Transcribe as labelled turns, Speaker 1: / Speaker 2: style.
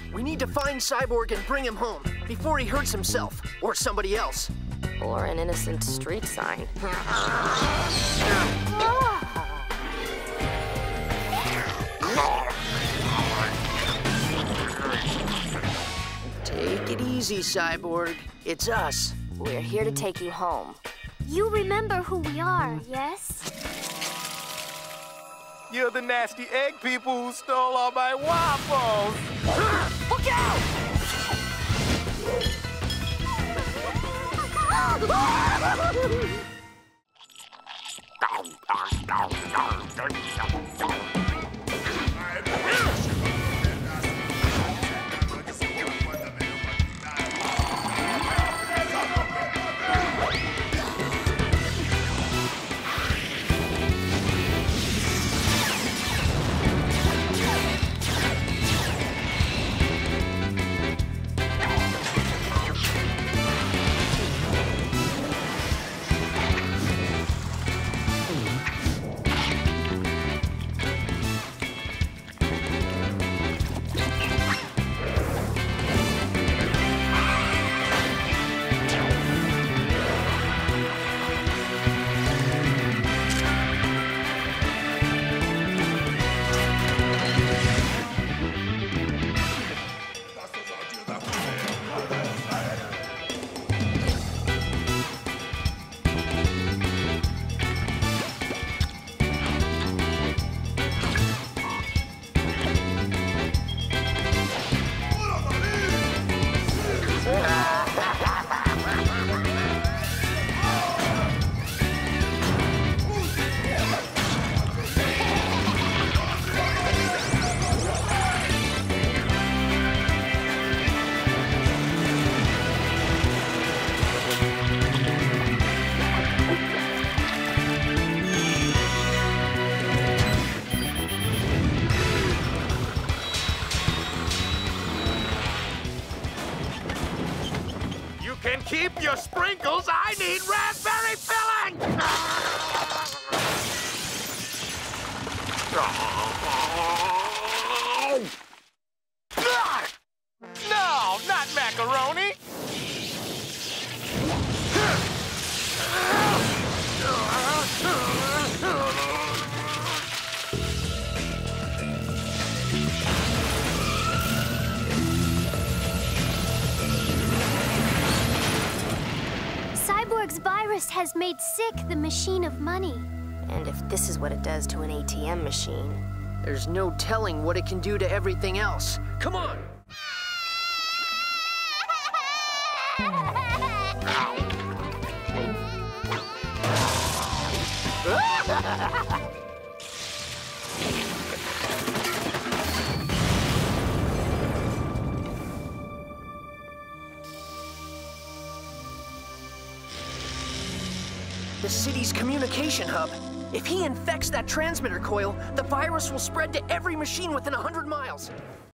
Speaker 1: We need to find Cyborg and bring him home before he hurts himself or somebody else.
Speaker 2: Or an innocent street sign.
Speaker 1: Take it easy, Cyborg. It's us.
Speaker 2: We're here to take you home.
Speaker 3: You remember who we are, yes?
Speaker 4: You're the nasty egg people who stole all my waffles!
Speaker 1: Look out!
Speaker 4: Can keep your sprinkles. I need raspberry filling! No, not macaroni!
Speaker 3: Cyborg's virus has made sick the machine of money.
Speaker 2: And if this is what it does to an ATM machine...
Speaker 1: There's no telling what it can do to everything else. Come on! The city's communication hub. If he infects that transmitter coil, the virus will spread to every machine within 100 miles.